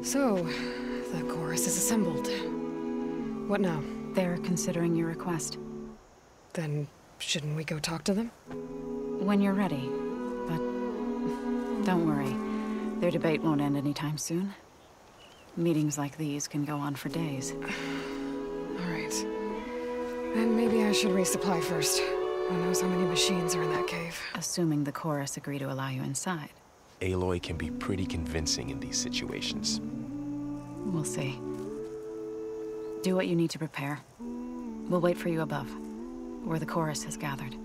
So, the chorus is assembled. What now? They're considering your request. Then, shouldn't we go talk to them? When you're ready. But don't worry. Their debate won't end anytime soon. Meetings like these can go on for days. Alright. Then maybe I should resupply first. Who knows how many machines are in that cave? Assuming the chorus agree to allow you inside. Aloy can be pretty convincing in these situations. We'll see. Do what you need to prepare. We'll wait for you above, where the chorus has gathered.